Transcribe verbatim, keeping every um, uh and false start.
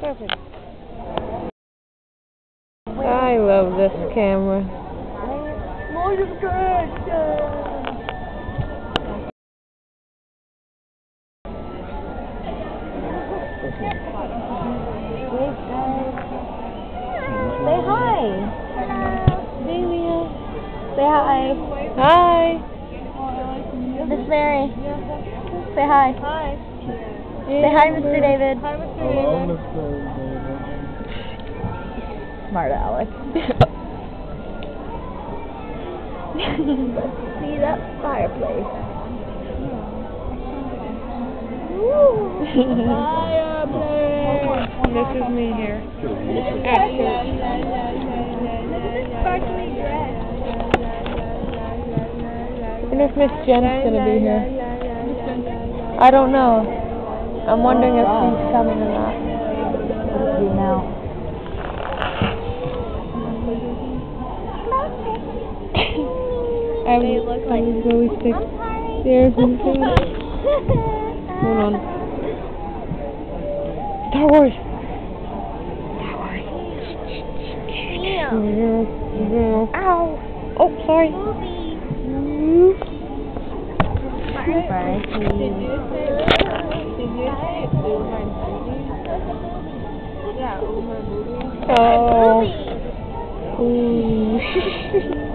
Perfect. I love this camera. Look at the Say hi. Hello. Say hi. Hi. Miss Mary. Say hi. Hi. Say hi, Mister David. Hi, Mister Hello, David. Mister David. Smart Alex. See that fireplace? Fireplace. This is me here. I wonder if Miss Jen's gonna be here. I don't know. I'm wondering if she's coming or not. Let's see now. I was, I was really sick. There's one thing. Hold on. Star Wars! Star Wars. Ow! Oh, sorry. Mm. Bye. Did you say, did you say over my booty? Yeah, over my booty. Oh. Ooh.